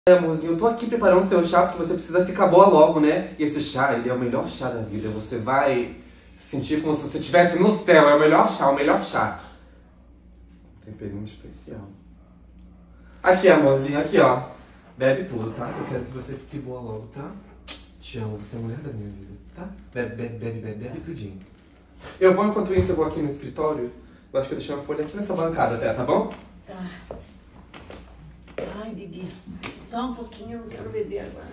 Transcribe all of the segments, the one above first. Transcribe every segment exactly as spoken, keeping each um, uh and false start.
É, amorzinho, eu tô aqui preparando seu chá porque você precisa ficar boa logo, né? E esse chá, ele é o melhor chá da vida. Você vai sentir como se você estivesse no céu. É o melhor chá, o melhor chá. Temperinho especial. Aqui, amorzinho, aqui, ó. Bebe tudo, tá? Eu quero que você fique boa logo, tá? Te amo, você é a mulher da minha vida, tá? Bebe, bebe, bebe, bebe, bebe tudinho. Eu vou, enquanto isso, eu vou aqui no escritório. Eu acho que eu deixei uma folha aqui nessa bancada até, tá bom? Tá. Ai, Bibi, só um pouquinho, eu não quero beber agora.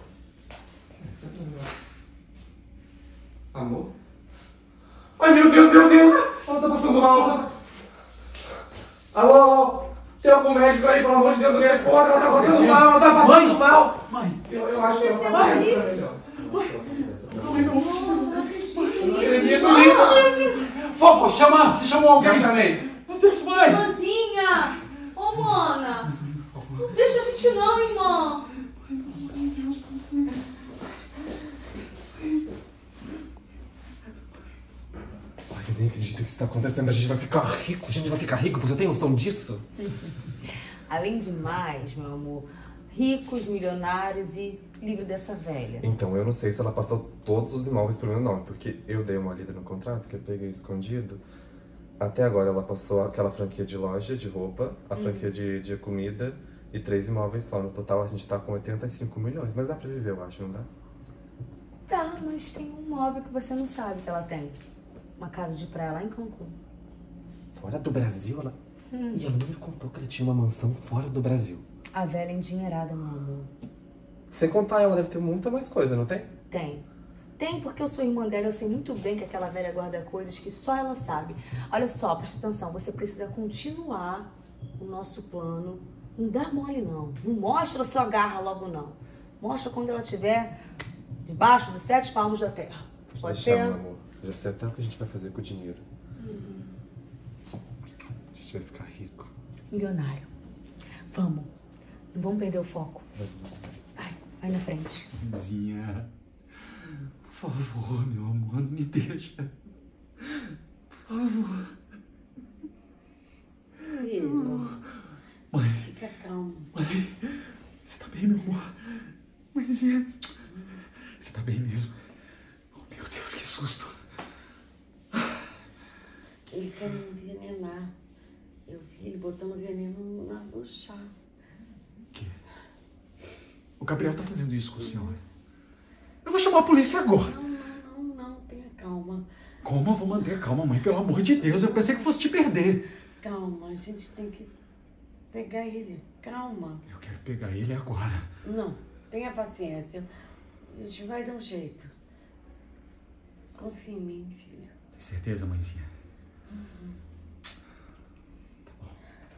Amor? Ai, meu Deus, meu Deus! Ela tá passando mal. Alô, alô? Tem algum médico aí, pelo amor de Deus, minha esposa? Ela tá passando mal, ela tá passando Mãe. mal. Mãe, Eu, eu acho que ela tá Mãe. passando melhor. Mãe, não Não acredito nisso. Vovó, chama! Você chamou alguém? Já chamei. Meu Deus, mãe! Irmãzinha! Ô, mana! Não deixa a gente não, irmã! Ai, eu nem acredito que isso tá acontecendo. A gente vai ficar rico. A gente vai ficar rico. Você tem noção disso? Além de mais, meu amor, ricos, milionários e livre dessa velha. Então, eu não sei se ela passou todos os imóveis pro meu nome, porque eu dei uma lida no contrato que eu peguei escondido. Até agora ela passou aquela franquia de loja de roupa, a Hum. franquia de, de comida e três imóveis só. No total a gente tá com oitenta e cinco milhões, mas dá pra viver, eu acho, não dá? Tá, mas tem um móvel que você não sabe que ela tem. Uma casa de praia lá em Cancún. Fora do Brasil, ela... Hum. E ela não me contou que ela tinha uma mansão fora do Brasil. A velha é endinheirada, meu amor. Sem contar, ela deve ter muita mais coisa, não tem? Tem. Tem porque eu sou irmã dela, eu sei muito bem que aquela velha guarda coisas que só ela sabe. Olha só, presta atenção, você precisa continuar o nosso plano. Não dá mole, não. Não mostra sua garra logo, não. Mostra quando ela estiver debaixo dos sete palmos da terra. Pode Deixa, ser? meu amor. Já sei até o que a gente vai fazer com o dinheiro. Uhum. A gente vai ficar rico. Milionário. Vamos. Não vamos perder o foco. Vai, vai na frente. Mãezinha, por favor, meu amor, não me deixa. Por favor. Filho, Mãe, fica calmo. mãe, você tá bem, meu amor? Mãezinha, você tá bem mesmo? Oh, meu Deus, que susto. Ele quer me envenenar. Eu vi ele botando veneno na- no chá. Que? O Gabriel tá fazendo isso com a senhora. Eu vou chamar a polícia agora. Não, não, não, não, tenha calma. Como eu vou manter calma, mãe? Pelo amor de Deus, eu pensei que fosse te perder. Calma, a gente tem que pegar ele. Calma. Eu quero pegar ele agora. Não, tenha paciência. A gente vai dar um jeito. Confia em mim, filho. Tem certeza, mãezinha? Uhum. Tá bom.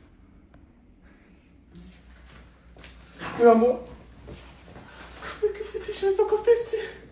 Meu amor, como é que eu fui deixar isso acontecer?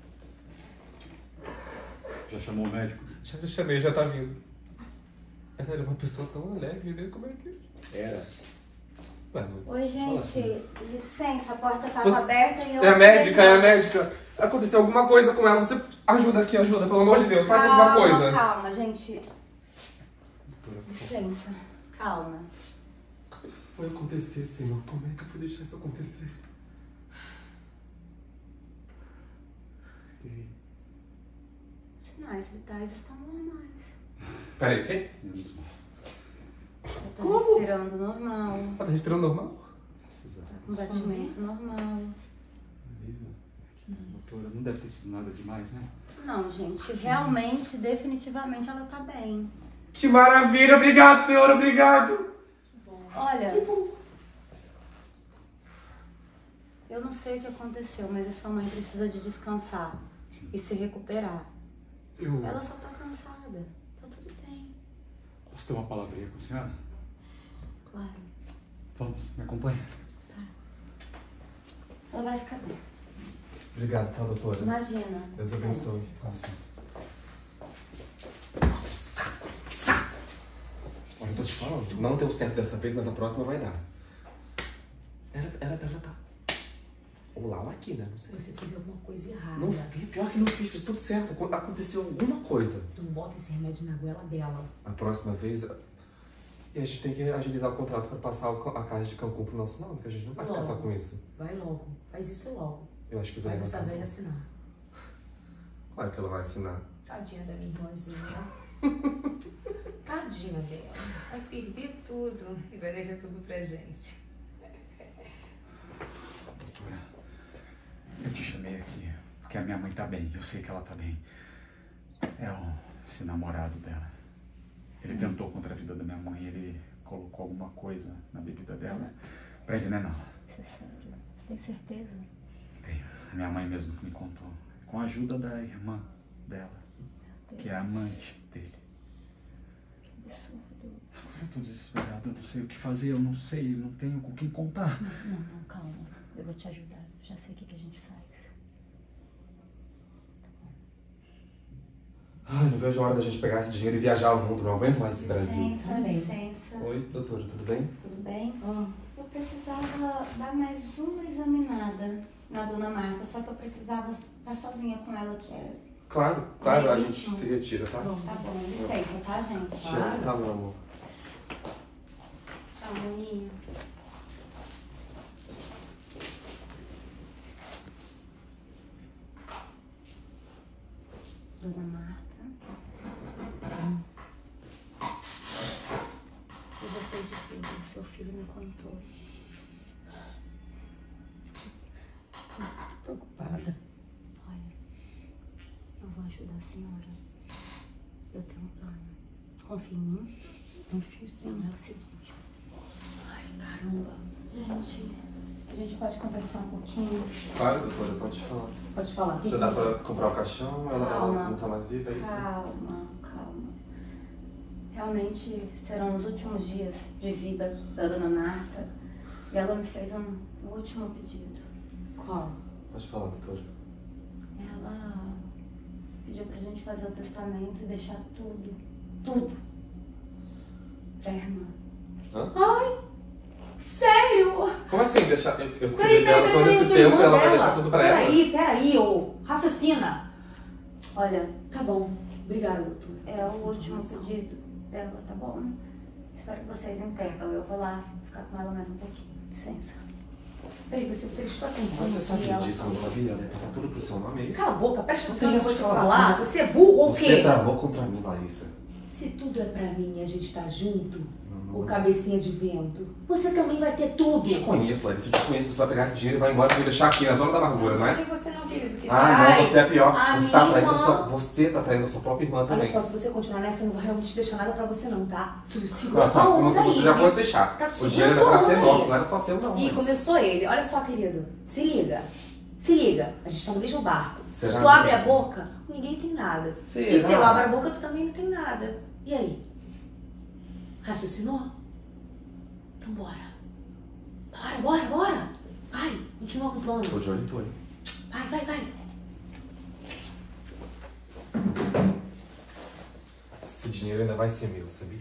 Já chamou o médico? Já, já chamei, já tá vindo. Ela era uma pessoa tão alegre, né? Como é que... Era. Mano, Oi, gente. assim. Licença, a porta tava Você- aberta e eu... é a médica, é a médica. Aconteceu alguma coisa com ela. Você ajuda aqui, ajuda, pelo amor de Deus. Faz alguma Calma, coisa. calma, gente. Licença, calma. Como é que isso foi acontecer, Senhor? Como é que eu fui deixar isso acontecer? E aí? Sinais vitais estão normais. Peraí, o quê? Menos mal. Ela tá Como? respirando normal. Ela tá respirando normal? Graças a Tá Deus. com batimento normal. Viva. Doutora, não deve ter sido nada demais, né? Não, gente, realmente, definitivamente ela tá bem. Que maravilha! Obrigado, Senhor, obrigado! Olha, eu não sei o que aconteceu, mas a sua mãe precisa de descansar e se recuperar. Eu... Ela só tá cansada. Tá tudo bem. Posso ter uma palavrinha com a senhora? Claro. Vamos, me acompanha. Ela vai ficar bem. Obrigado, tá, doutora? Imagina. Deus abençoe. Com licença. Olha, eu tô te falando, não deu certo dessa vez, mas a próxima vai dar. Era, era pra ela estar... Ou lá ou aqui, né? Não sei. Você fez alguma coisa errada. Não fiz, pior que não fiz, fiz tudo certo. Aconteceu alguma coisa. Tu não bota esse remédio na goela dela. A próxima vez... E a gente tem que agilizar o contrato pra passar a casa de Cancún pro nosso nome, porque a gente não vai ficar só com isso. Vai logo. Faz isso logo. Eu acho que vai Faz essa levantar. velha assinar. Claro que ela vai assinar. Tadinha da minha irmãzinha. Tadinha dela. Vai perder tudo e vai deixar tudo pra gente. Doutora, eu te chamei aqui porque a minha mãe tá bem. Eu sei que ela tá bem. É o, esse namorado dela. Ele tentou contra a vida da minha mãe. Ele colocou alguma coisa na bebida dela pra envenená-la. Isso é sério? Você tem certeza? Tenho. A minha mãe mesmo que me contou. Com a ajuda da irmã dela, que é a amante dele. Que absurdo. Agora eu tô desesperado, eu não sei o que fazer, eu não sei, não tenho com quem contar. Não, não, não, calma. Eu vou te ajudar. Já sei o que, que a gente faz. Ai, não vejo a hora da gente pegar esse dinheiro e viajar ao mundo. Não aguento mais esse Brasil. Licença, licença. Oi, doutora, tudo bem? Tudo bem? Ah, Eu precisava dar mais uma examinada na dona Marta, só que eu precisava estar sozinha com ela, que é... Claro, claro, a Bem, gente então. se retira, tá? Tá bom, licença, tá, gente? Tchau, tá, meu amor. tchau, maninha. Dona Marta. Eu já sei de tudo. Seu filho me contou. Preocupada. Olha, eu vou ajudar a senhora. Eu tenho um plano. Confia em mim? Confio sim. É o seguinte. Ai, caramba. Gente, a gente pode conversar um pouquinho? Claro, doutora, pode falar. Pode falar. Já dá pra comprar o caixão? Ela, ela Calma. não tá mais viva, é isso? Calma, calma. Realmente serão os últimos dias de vida da dona Marta. E ela me fez um último pedido. Qual? Pode falar, doutora. Ela pediu pra gente fazer o testamento e deixar tudo, tudo pra irmã. Hã? Sério? Como assim? Deixar. Eu, eu Peraí, cuidei dela peraí, todo peraí, eu esse sou tempo irmã e ela vai dela. deixar tudo pra ela? Peraí, peraí, ô. Raciocina. Olha, Tá bom. Obrigada, doutora. é o Essa último informação. pedido dela, tá bom? Espero que vocês entendam. Eu vou lá ficar com ela mais um pouquinho. Licença. Peraí, você prestou atenção Você no sabe que ela disso, eu não falou? sabia? Ela ia passar tudo pro seu nome, é isso? Cala a boca, presta Você atenção no que eu vou te deixa ela falar. falar. Você é burro ou o Você quê? tramou contra mim, Larissa. Se tudo é pra mim e a gente tá junto, Não, não. o cabecinha de vento, você também vai ter tudo. Eu te conheço, Larissa. Eu te conheço. Você vai pegar esse dinheiro e vai embora e vai deixar aqui na zona da amargura, não é? que você não, querido. Que Ah, Ai, não, você é pior. a Você tá, minha traindo a irmã- sua, você tá traindo a sua própria irmã Olha também. só, se você continuar nessa, eu não vou realmente deixar nada pra você não, tá? Se se Ah, tá. Como se você já fosse deixar. Tá O dinheiro era pra ser segurando nosso, aí. não era só seu, não. E Larissa. começou ele. Olha só, querido. Se liga. Se liga. A gente tá no mesmo barco. Será se tu abre a mesmo? boca, ninguém tem nada. Será? E se eu abro a boca, tu também não tem nada. E aí? Raciocinou? Então bora. Bora, bora, bora. Vai, continua com o plano. Tô de olho em tu, hein? Vai, vai, vai. Esse dinheiro ainda vai ser meu, sabia?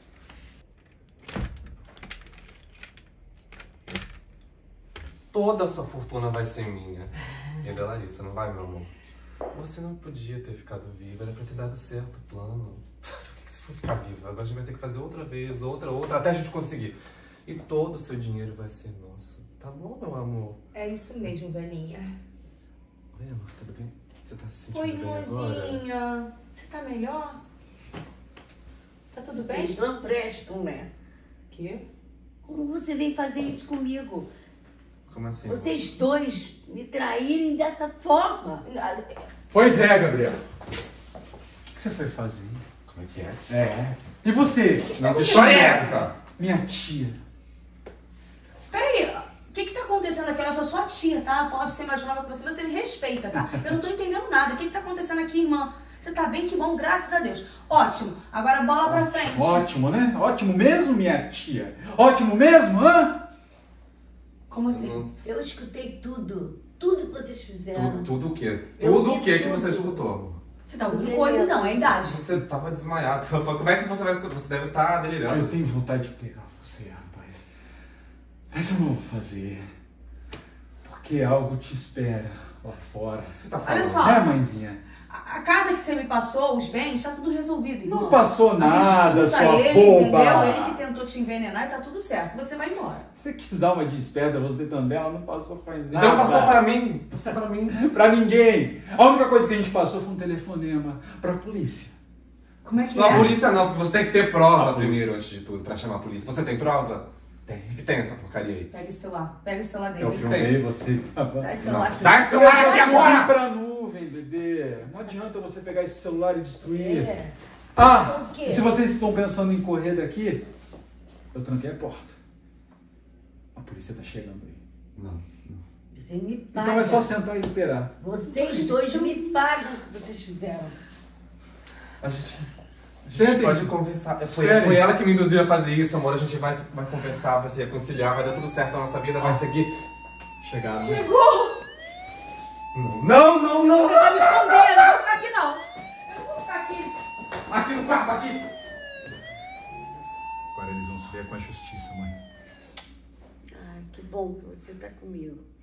Toda a sua fortuna vai ser minha. E a da Larissa, não vai, meu amor? Você não podia ter ficado viva, era pra ter dado certo o plano. Por que que você foi ficar viva? Agora a gente vai ter que fazer outra vez, outra, outra, até a gente conseguir. E todo o seu dinheiro vai ser nosso. Tá bom, meu amor? É isso mesmo, velhinha. Oi, amor, tudo bem? Você tá se sentindo Oi, bem agora? irmãzinha. Você tá melhor? Tá tudo bem? Vocês não prestam, né? Quê? Como você vem fazer isso comigo? Como assim? Vocês dois me traírem dessa forma. Pois é, Gabriel. O que que você foi fazer? Como é que é? É. E você? Não, que história é essa? Minha tia. Peraí, o que que tá acontecendo aqui? Eu sou sua tia, tá? Posso ser mais nova que você, você me respeita, tá? Eu não tô entendendo nada. O que que tá acontecendo aqui, irmã? Você tá bem? Que bom, graças a Deus. Ótimo. Agora bola pra frente. Ótimo, né? Ótimo mesmo, minha tia. Ótimo mesmo, hã? Como assim? Não. Eu escutei tudo. Tudo que vocês fizeram. Tu- Tudo o quê? Eu Tudo vi o quê que tudo. você escutou, amor? Você tá ouvindo coisa então, é a idade. Você tava desmaiado. Como é que você vai escutar? Você deve estar Ah, eu delirando. tenho vontade de pegar você, rapaz. Mas eu não vou fazer. Porque algo te espera lá fora. O que você tá falando? Olha só. É, mãezinha? A a casa que você me passou, os bens, tá tudo resolvido, irmão. Não passou A gente nada, expulsa sua ele, boba. entendeu? Ele que tentou te envenenar e tá tudo certo. Você vai embora. Você quis dar uma desperda, você também, ela não passou pra nada. Então passou pra mim. Passou pra mim. Pra ninguém. A única coisa que a gente passou foi um telefonema pra polícia. Como é que Não, é? a polícia não, porque você tem que ter prova A primeiro, antes de tudo, pra chamar a polícia. Você tem prova? Tem. O que tem essa porcaria aí? Pega o celular. Pega o celular dele. Eu filmei vocês. Dá esse celular aqui. Dá esse celular aqui Eu agora! fui pra nuvem, bebê. Não adianta você pegar esse celular e destruir. É. Ah, O quê? e se vocês estão pensando em correr daqui, eu tranquei a porta. A polícia tá chegando aí. Não. Você me paga. Então é só sentar e esperar. Vocês dois me pagam o que vocês fizeram. A gente, a gente Sentem-se. pode conversar. Foi, Esperem. foi ela que me induziu a fazer isso, amor. A gente vai, se- vai conversar, vai se reconciliar, vai dar tudo certo na nossa vida, vai seguir. Chegaram. Chegou! Não, não, não! Você tá me escondendo. Eu não vou ficar aqui, não. Eu não vou ficar aqui. Aqui no quarto, aqui! Agora eles vão se ver com a justiça, mãe. Ai, que bom que você tá comigo.